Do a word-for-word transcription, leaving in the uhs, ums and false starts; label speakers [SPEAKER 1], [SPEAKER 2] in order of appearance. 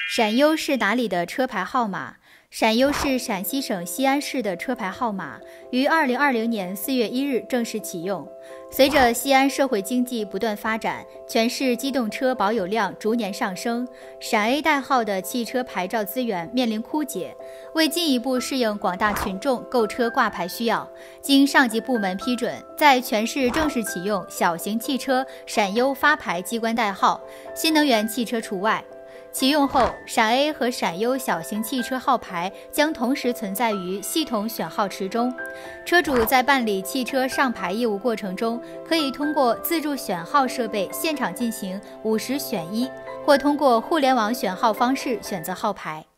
[SPEAKER 1] 陕优是哪里的车牌号码？陕优是陕西省西安市的车牌号码，于二零二零年四月一日正式启用。随着西安社会经济不断发展，全市机动车保有量逐年上升，陕 A 代号的汽车牌照资源面临枯竭。为进一步适应广大群众购车挂牌需要，经上级部门批准，在全市正式启用小型汽车陕优发牌机关代号，新能源汽车除外。启用后，陕 A 和陕优小型汽车号牌将同时存在于系统选号池中。车主在办理汽车上牌业务过程中，可以通过自助选号设备现场进行五十选一，或通过互联网选号方式选择号牌。